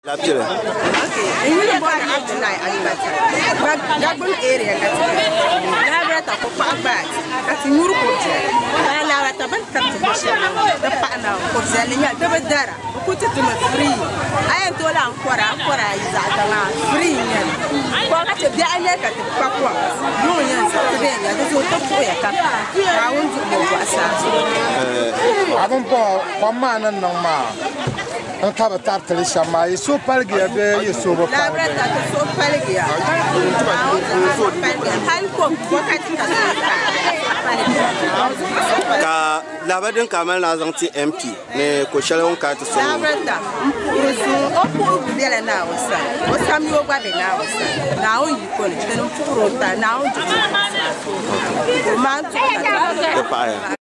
Laptire. Okay. You know what I tonight but that one area that ko pa ba at nyuru ko je la ta ban ka to shi da pa na ko zalinya da badara ko ta tuma free ayan to la ankora iza ta na free ne ko ka te bi anya ka te pa ko no nya sa te be ya to to ko ya ka ba won ju mo ba sa abon po ma nan nan ma an ka ba tar tele shama yeso palgi ya be yeso ba pa la brata to so palgi ya hal ko wakati ta ka labadin kamar na zanti MP ne ko shalon ka ta so la brata uzu opu bele na wasa mi o gba be na wasa na o yi ko le tenu furo ta na o ju ma tu ta pa ya